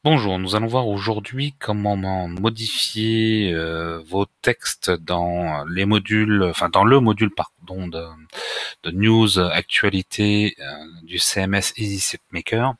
Bonjour, nous allons voir aujourd'hui comment modifier vos textes dans les modules, enfin dans le module pardon de news actualité du CMS Easy SiteMaker.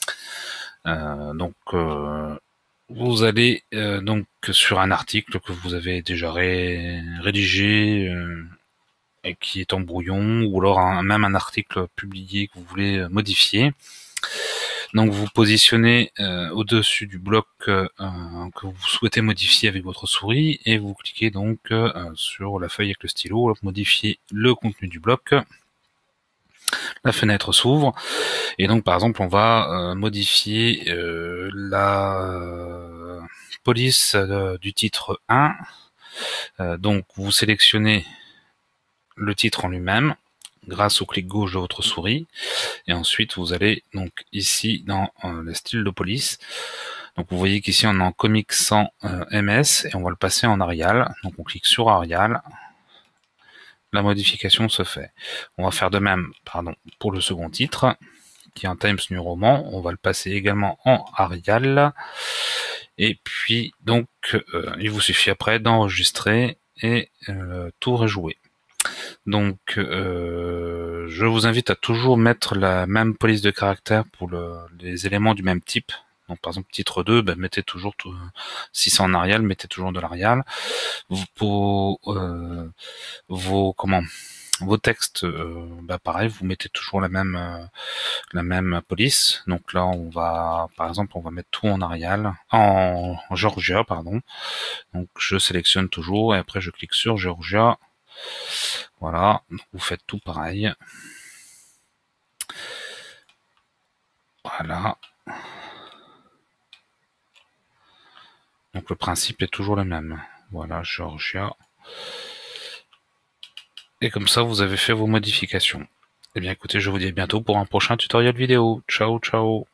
Vous allez donc sur un article que vous avez déjà rédigé et qui est en brouillon, ou alors même un article publié que vous voulez modifier. Donc vous positionnez au-dessus du bloc que vous souhaitez modifier avec votre souris et vous cliquez donc sur la feuille avec le stylo, modifier le contenu du bloc. La fenêtre s'ouvre et donc par exemple on va modifier la police du titre 1. Donc vous sélectionnez le titre en lui-même grâce au clic gauche de votre souris. Et ensuite, vous allez donc ici dans le style de police. Donc vous voyez qu'ici on est en Comic Sans MS et on va le passer en Arial. Donc on clique sur Arial. La modification se fait. On va faire de même, pour le second titre qui est en Times New Roman. On va le passer également en Arial. Et puis donc il vous suffit après d'enregistrer et tout rejouer. Donc, je vous invite à toujours mettre la même police de caractère pour les éléments du même type. Donc, par exemple, titre 2, mettez toujours tout, si c'est en Arial, mettez toujours de l'Arial. Pour vos textes, pareil, vous mettez toujours la même police. Donc là, par exemple, on va mettre tout en Arial, en Georgia, pardon. Donc, je sélectionne toujours et après, je clique sur Georgia. Voilà, vous faites tout pareil. Voilà. Donc le principe est toujours le même. Voilà, Georgia. Et comme ça, vous avez fait vos modifications. Eh bien écoutez, je vous dis à bientôt pour un prochain tutoriel vidéo. Ciao, ciao.